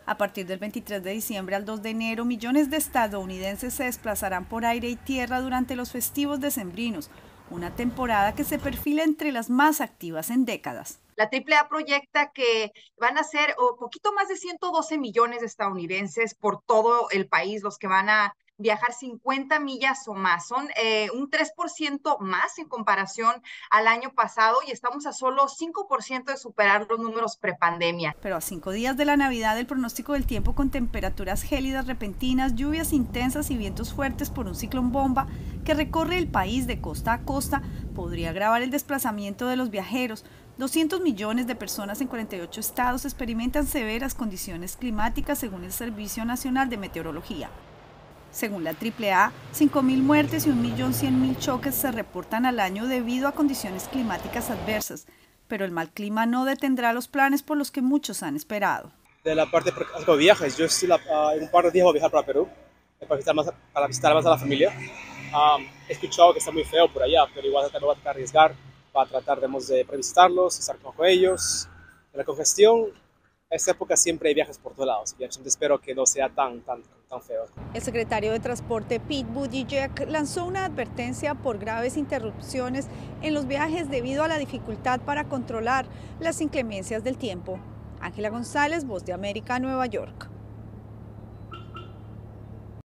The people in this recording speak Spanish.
A partir del 23 de diciembre al 2 de enero, millones de estadounidenses se desplazarán por aire y tierra durante los festivos decembrinos, una temporada que se perfila entre las más activas en décadas. La AAA proyecta que van a ser poquito más de 112 millones de estadounidenses por todo el país los que van a viajar 50 millas o más. Son un 3% más en comparación al año pasado y estamos a solo 5% de superar los números prepandemia. Pero a 5 días de la Navidad, el pronóstico del tiempo con temperaturas gélidas repentinas, lluvias intensas y vientos fuertes por un ciclón bomba que recorre el país de costa a costa podría agravar el desplazamiento de los viajeros. 200 millones de personas en 48 estados experimentan severas condiciones climáticas según el Servicio Nacional de Meteorología. Según la AAA, 5.000 muertes y 1.100.000 choques se reportan al año debido a condiciones climáticas adversas, pero el mal clima no detendrá los planes por los que muchos han esperado. De la parte de viajes, yo estoy en un par de días voy a viajar para Perú para visitar más a la familia. He escuchado que está muy feo por allá, pero igual no voy a tratar de arriesgar para tratar de revisitarlos, estar con ellos. De la congestión, esta época siempre hay viajes por todos lados, entonces espero que no sea tan feo. El secretario de Transporte Pete Buttigieg lanzó una advertencia por graves interrupciones en los viajes debido a la dificultad para controlar las inclemencias del tiempo. Ángela González, Voz de América, Nueva York.